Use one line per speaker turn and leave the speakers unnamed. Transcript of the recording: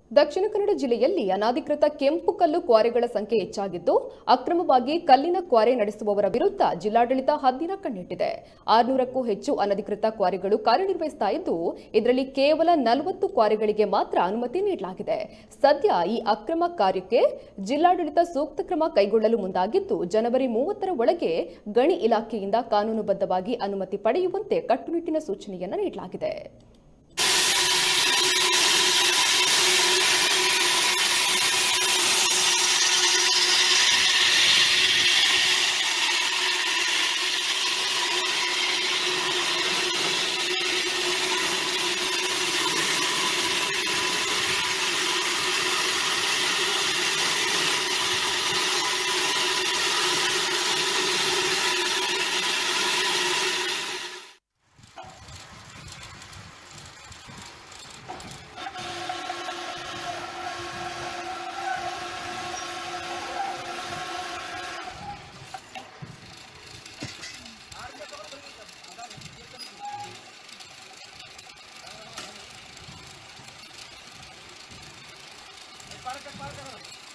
ದಕ್ಷಿಣ ಕನ್ನಡ ಜಿಲ್ಲೆಯಲ್ಲಿ ಅನಧಿಕೃತ ಕೆಂಪು ಕಲ್ಲು ಕ್ವಾರೆಗಳ ಸಂಖ್ಯೆ ಹೆಚ್ಚಾಗಿದ್ದು, ಅಕ್ರಮವಾಗಿ ಕಲ್ಲಿನ ಕ್ವಾರೆ ನಡೆಸುವವರ ವಿರುದ್ಧ ಜಿಲ್ಲಾಡಳಿತ ಹದ್ದಿನ ಕಣ್ಣಿಟ್ಟಿದೆ. 600ಕ್ಕೂ ಹೆಚ್ಚು ಅನಧಿಕೃತ ಕ್ವಾರೆಗಳು ಕಾರ್ಯನಿರ್ವಹಿಸುತ್ತಾ ಇದ್ದು, ಇದರಲ್ಲಿ ಕೇವಲ 40 ಕ್ವಾರೆಗಳಿಗೆ ಮಾತ್ರ ಅನುಮತಿ ನೀಡಲಾಗಿದೆ. ಸದ್ಯ ಈ ಅಕ್ರಮ ಕಾರ್ಯಕ್ಕೆ ಜಿಲ್ಲಾಡಳಿತ ಸೂಕ್ತ ಕ್ರಮ ಕೈಗೊಳ್ಳಲು ಮುಂದಾಗಿದ್ದು, ಜನವರಿ 30ರ ಒಳಗೆ ಗಣಿ ಇಲಾಖೆಯಿಂದ ಕಾನೂನುಬದ್ಧವಾಗಿ ಅನುಮತಿ ಪಡೆಯುವಂತೆ ಕಟ್ಟುನಿಟ್ಟಿನ ಸೂಚನೆಯನ್ನು ನೀಡಲಾಗಿದೆ.
पार कर